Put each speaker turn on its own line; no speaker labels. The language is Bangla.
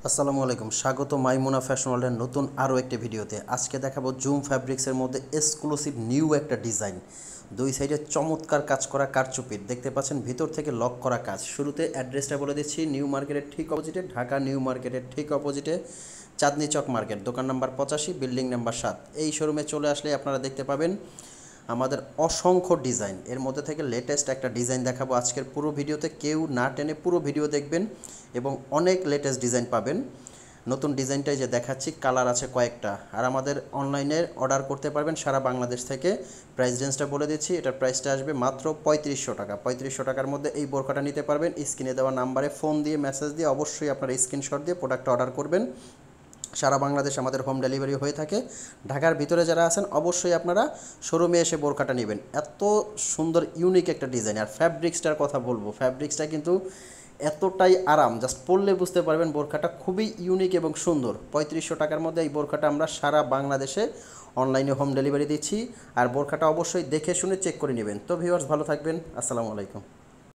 আসসালামু আলাইকুম, স্বাগত মাইমুনা ফ্যাশন ওয়ার্ল্ডের নতুন আরও একটি ভিডিওতে। আজকে দেখাবো জুম ফ্যাব্রিক্সের মধ্যে এক্সক্লুসিভ নিউ একটা ডিজাইন। দুই সাইডে চমৎকার কাজ করা কারচুপির দেখতে পাচ্ছেন, ভিতর থেকে লক করা কাজ। শুরুতে অ্যাড্রেসটা বলে দিচ্ছি, নিউ মার্কেটের ঠিক অপোজিটে, ঢাকা নিউ মার্কেটের ঠিক অপোজিটে চাঁদনি চক মার্কেট, দোকান নাম্বার 85, বিল্ডিং নাম্বার 7। এই শোরুমে চলে আসলে আপনারা দেখতে পাবেন আমাদের অসংখ্য ডিজাইন। এর মধ্যে থেকে লেটেস্ট একটা ডিজাইন দেখাবো আজকের পুরো ভিডিওতে। কেউ না টেনে পুরো ভিডিও দেখবেন এবং অনেক লেটেস্ট ডিজাইন পাবেন। নতুন ডিজাইনটাই যে দেখাচ্ছি, কালার আছে কয়েকটা। আর আমাদের অনলাইনে অর্ডার করতে পারবেন সারা বাংলাদেশ থেকে। প্রাইস রেঞ্জটা বলে দিচ্ছি, এটার প্রাইসটা আসবে মাত্র 3500 টাকা। 3500 টাকার মধ্যে এই বোরকাটা নিতে পারবেন। স্ক্রিনে দেওয়া নাম্বারে ফোন দিয়ে মেসেজ দিয়ে অবশ্যই আপনারা স্ক্রিনশট দিয়ে প্রোডাক্টটা অর্ডার করবেন। সারা বাংলাদেশ আমাদের হোম ডেলিভারি হয়ে থাকে। ঢাকার ভিতরে যারা আছেন অবশ্যই আপনারা শোরুমে এসে বোরকাটা নেবেন। এত সুন্দর ইউনিক একটা ডিজাইন। আর ফ্যাব্রিক্সটার কথা বলবো, ফ্যাব্রিক্সটা কিন্তু এতটাই আরাম, জাস্ট পরলে বুঝতে পারবেন বোরকাটা খুবই ইউনিক এবং সুন্দর। 3500 টাকার মধ্যে এই বোরকাটা আমরা সারা বাংলাদেশে অনলাইনে হোম ডেলিভারি দিচ্ছি। আর বোরকাটা অবশ্যই দেখে শুনে চেক করে নেবেন। তো ভিউয়ার্স, ভালো থাকবেন। আসসালামু আলাইকুম।